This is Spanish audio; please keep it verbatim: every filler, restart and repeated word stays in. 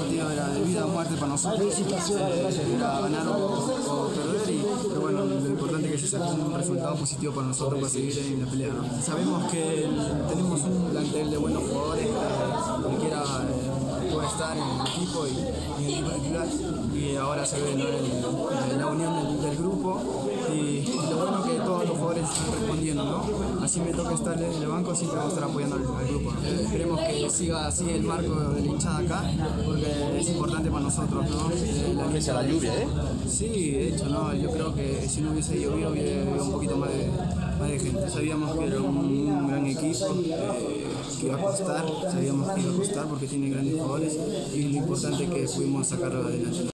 partido era de vida o muerte para nosotros, eh, era ganar o, o perder, y, pero bueno, lo importante es que se sacó un resultado positivo para nosotros para seguir en la pelea, ¿no? Sabemos que el, tenemos un plantel de buenos jugadores, que cualquiera eh, puede estar en el equipo y, y en el titular, y ahora se ve, ¿no?, el, la unión del, del grupo, y, y lo bueno es que todos los jugadores están respondiendo, ¿no? Así me toca estar en el banco, siempre vamos a estar apoyando al, al grupo, ¿no? Esperemos que siga así el marco de la hinchada acá, porque es importante para nosotros, ¿no? Eh, la, Pese a la lluvia, ¿eh? Sí, de hecho, no, yo creo que si no hubiese llovido hubiera habido un poquito más de, más de gente. Sabíamos que era un, un gran equipo, eh, que iba a costar, sabíamos que iba a costar porque tiene grandes jugadores, y lo importante es que pudimos sacarlo adelante.